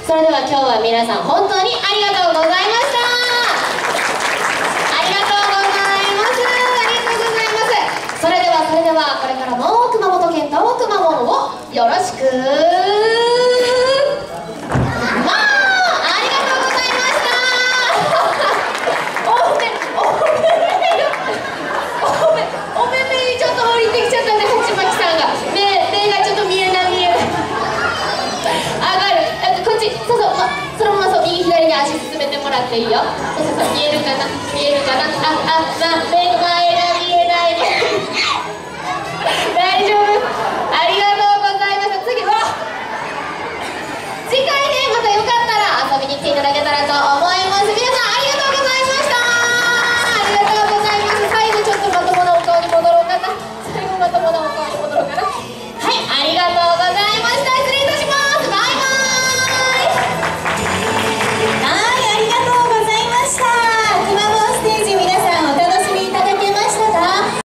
それでは今日は皆さん本当にありがとうございました。ありがとうございます。ありがとうございます。それではこれからも熊本県とくまモンをよろしく。足進めてもらっていいよ。そうそうそう、見えるかな、見えるかな。あ、目前